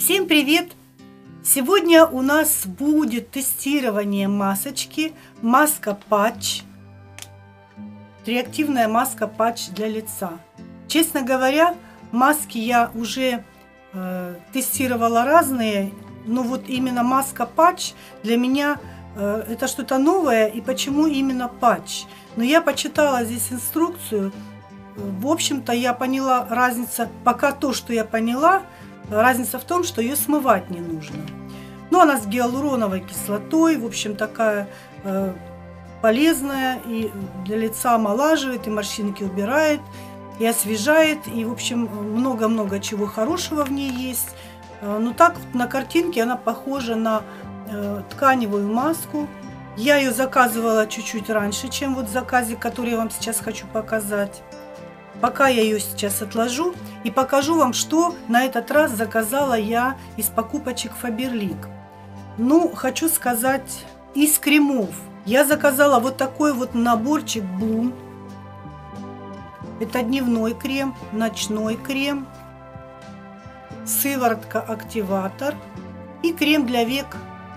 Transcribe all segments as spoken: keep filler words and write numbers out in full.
Всем привет! Сегодня у нас будет тестирование масочки Маска Патч. Реактивная маска патч для лица. Честно говоря, маски я уже э, тестировала разные, но вот именно маска патч для меня э, это что-то новое. И почему именно патч? Но я почитала здесь инструкцию. В общем-то, я поняла разницу, пока то, что я поняла, разница в том, что ее смывать не нужно. Но она с гиалуроновой кислотой, в общем, такая э, полезная, и для лица омолаживает, и морщинки убирает, и освежает, и, в общем, много-много чего хорошего в ней есть. Э, но так на картинке она похожа на э, тканевую маску. Я ее заказывала чуть-чуть раньше, чем вот в заказе, который я вам сейчас хочу показать. Пока я ее сейчас отложу и покажу вам, что на этот раз заказала я из покупочек Faberlic. Ну, хочу сказать, из кремов. Я заказала вот такой вот наборчик Bloom. Это дневной крем, ночной крем, сыворотка-активатор и крем для век.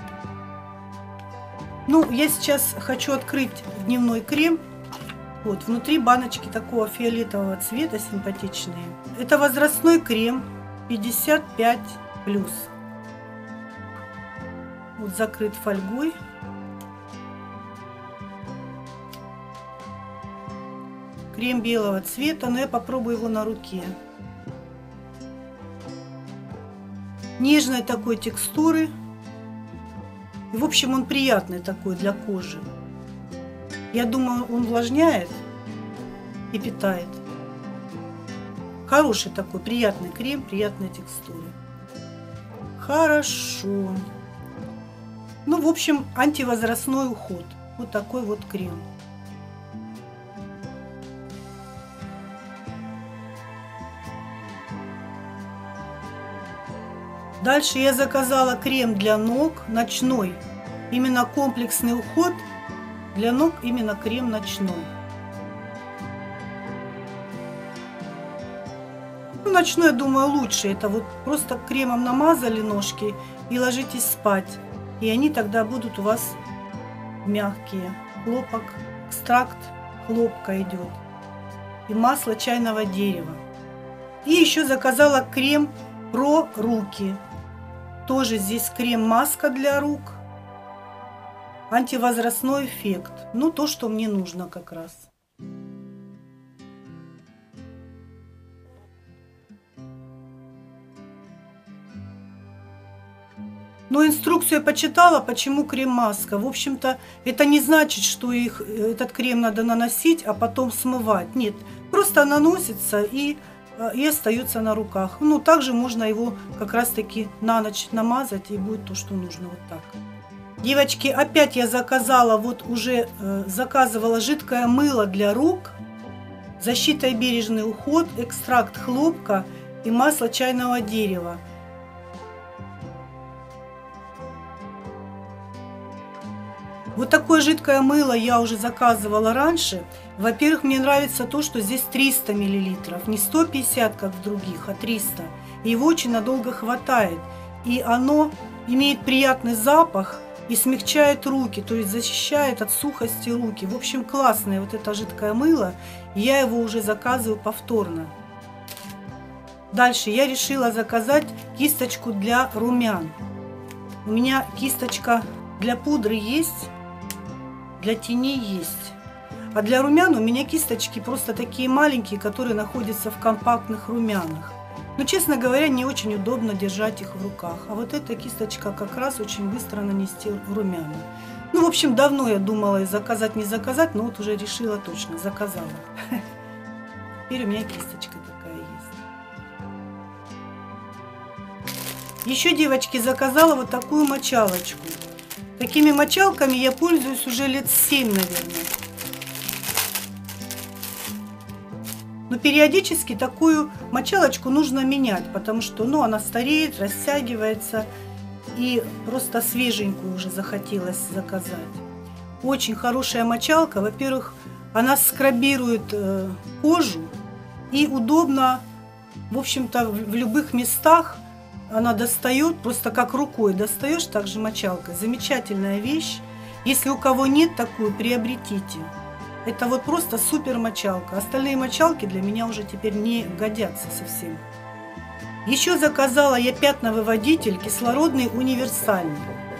Ну, я сейчас хочу открыть дневной крем. Вот, внутри баночки такого фиолетового цвета, симпатичные. Это возрастной крем пятьдесят пять плюс. Вот закрыт фольгой. Крем белого цвета, но я попробую его на руке. Нежной такой текстуры. И, в общем, он приятный такой для кожи. Я думаю, он увлажняет и питает. Хороший такой, приятный крем, приятная текстура. Хорошо. Ну, в общем, антивозрастной уход. Вот такой вот крем. Дальше я заказала крем для ног, ночной. Именно комплексный уход. Для ног именно крем ночной. Ну, ночной, я думаю, лучше. Это вот просто кремом намазали ножки и ложитесь спать. И они тогда будут у вас мягкие. Хлопок, экстракт хлопка идет. И масло чайного дерева. И еще заказала крем про руки. Тоже здесь крем-маска для рук. Антивозрастной эффект. Ну, то, что мне нужно как раз. Но инструкцию я почитала, почему крем-маска. В общем-то, это не значит, что их, этот крем надо наносить, а потом смывать. Нет, просто наносится и, и остается на руках. Ну, также можно его как раз-таки на ночь намазать, и будет то, что нужно. Вот так. Девочки, опять я заказала, вот уже э, заказывала жидкое мыло для рук, защита и бережный уход, экстракт хлопка и масло чайного дерева. Вот такое жидкое мыло я уже заказывала раньше. Во-первых, мне нравится то, что здесь триста миллилитров, не сто пятьдесят, как в других, а триста. И его очень надолго хватает. И оно имеет приятный запах. И смягчает руки, то есть защищает от сухости руки. В общем, классное вот это жидкое мыло. Я его уже заказываю повторно. Дальше я решила заказать кисточку для румян. У меня кисточка для пудры есть, для теней есть. А для румян у меня кисточки просто такие маленькие, которые находятся в компактных румянах. Но, честно говоря, не очень удобно держать их в руках. А вот эта кисточка как раз очень быстро нанести румяна. Ну, в общем, давно я думала заказать, не заказать, но вот уже решила точно, заказала. Теперь у меня кисточка такая есть. Еще, девочки, заказала вот такую мочалочку. Такими мочалками я пользуюсь уже лет семь, наверное. Но периодически такую мочалочку нужно менять, потому что ну, она стареет, растягивается. И просто свеженькую уже захотелось заказать. Очень хорошая мочалка. Во-первых, она скрабирует э, кожу и удобно, в общем-то, в любых местах она достает, просто как рукой достаешь, так же мочалкой. Замечательная вещь. Если у кого нет такую, приобретите. Это вот просто супер мочалка. Остальные мочалки для меня уже теперь не годятся совсем. Еще заказала я пятновыводитель кислородный универсальный.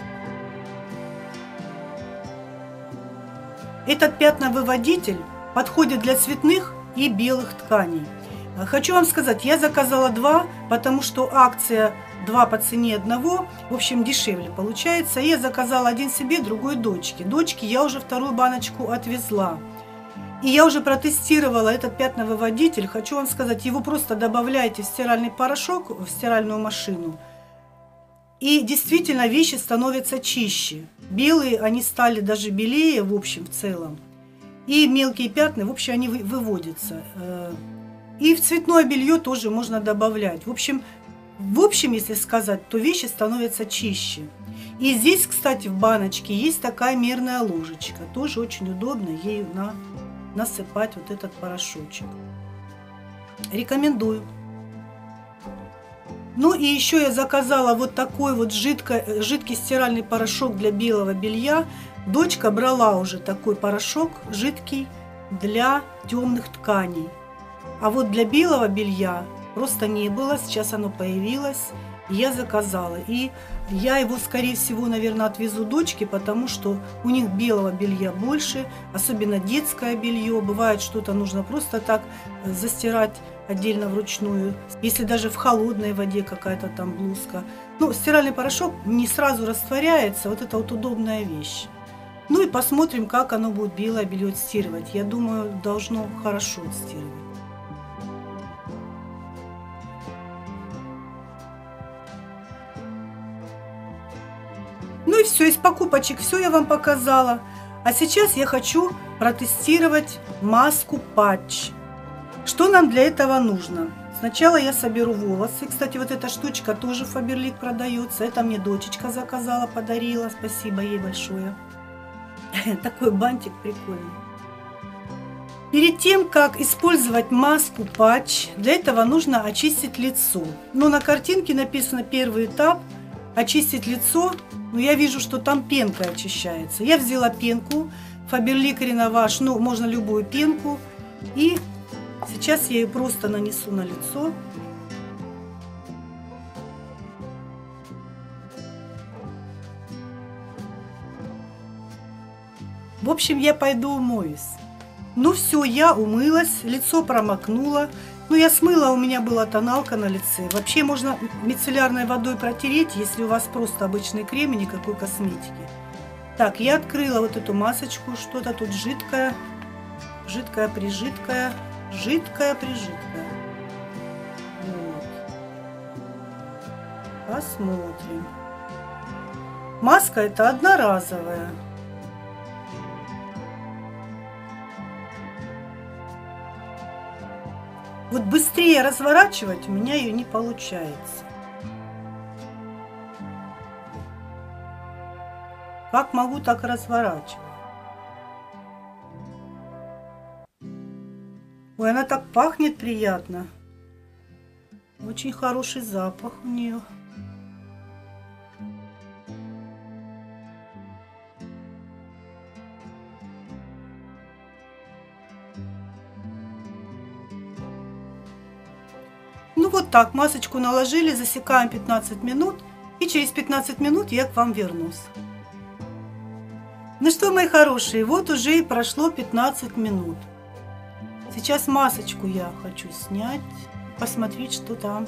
Этот пятновыводитель подходит для цветных и белых тканей. Хочу вам сказать, я заказала два, потому что акция два по цене одного, в общем, дешевле получается. Я заказала один себе, другой дочке. Дочке я уже вторую баночку отвезла. И я уже протестировала этот пятновыводитель. Хочу вам сказать, его просто добавляете в стиральный порошок, в стиральную машину. И действительно вещи становятся чище. Белые, они стали даже белее, в общем, в целом. И мелкие пятна, в общем, они выводятся. И в цветное белье тоже можно добавлять. В общем, в общем, если сказать, то вещи становятся чище. И здесь, кстати, в баночке есть такая мерная ложечка. Тоже очень удобно ею на, насыпать вот этот порошочек. Рекомендую. Ну и еще я заказала вот такой вот жидко, жидкий стиральный порошок для белого белья. Дочка брала уже такой порошок жидкий для темных тканей. А вот для белого белья просто не было, сейчас оно появилось, и я заказала. И я его, скорее всего, наверное, отвезу дочке, потому что у них белого белья больше, особенно детское белье. Бывает, что-то нужно просто так застирать отдельно вручную, если даже в холодной воде какая-то там блузка. Ну, стиральный порошок не сразу растворяется, вот это вот удобная вещь. Ну и посмотрим, как оно будет белое белье отстирывать. Я думаю, должно хорошо отстирывать. Ну и все, из покупочек все я вам показала. А сейчас я хочу протестировать маску патч. Что нам для этого нужно? Сначала я соберу волосы. Кстати, вот эта штучка тоже в Faberlic продается. Это мне дочечка заказала, подарила. Спасибо ей большое. Такой бантик прикольный. Перед тем, как использовать маску патч, для этого нужно очистить лицо. Но на картинке написано первый этап – очистить лицо. Но я вижу, что там пенка очищается. Я взяла пенку Faberlic Renovage, ну, можно любую пенку. И сейчас я ее просто нанесу на лицо. В общем, я пойду умоюсь. Ну все, я умылась, лицо промокнула. Ну, я смыла, у меня была тоналка на лице. Вообще можно мицеллярной водой протереть, если у вас просто обычный крем и никакой косметики. Так, я открыла вот эту масочку. Что-то тут жидкое. Жидкое-прижидкое. Жидкое-прижидкое. Вот. Посмотрим. Маска это одноразовая. Вот быстрее разворачивать у меня ее не получается. Как могу, так и разворачиваю. Ой, она так пахнет приятно. Очень хороший запах у нее. Ну вот так, масочку наложили, засекаем пятнадцать минут, и через пятнадцать минут я к вам вернусь. Ну что, мои хорошие, вот уже и прошло пятнадцать минут. Сейчас масочку я хочу снять, посмотреть, что там.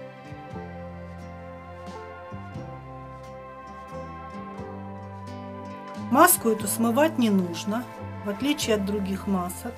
Маску эту смывать не нужно, в отличие от других масок.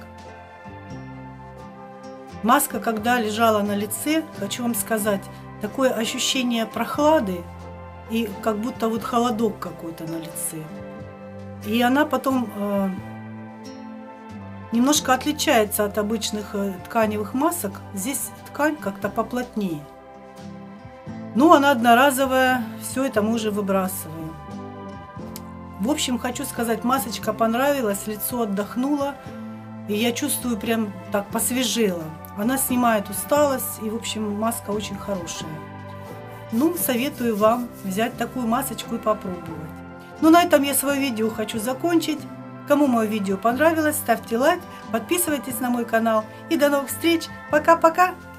Маска, когда лежала на лице, хочу вам сказать, такое ощущение прохлады и как будто вот холодок какой-то на лице. И она потом э, немножко отличается от обычных э, тканевых масок. Здесь ткань как-то поплотнее. Ну, она одноразовая, все это мы уже выбрасываем. В общем, хочу сказать, масочка понравилась, лицо отдохнуло. И я чувствую, прям так посвежела. Она снимает усталость, и, в общем, маска очень хорошая. ну, советую вам взять такую масочку и попробовать. Ну, на этом я свое видео хочу закончить. Кому мое видео понравилось, ставьте лайк, подписывайтесь на мой канал. И до новых встреч. Пока-пока!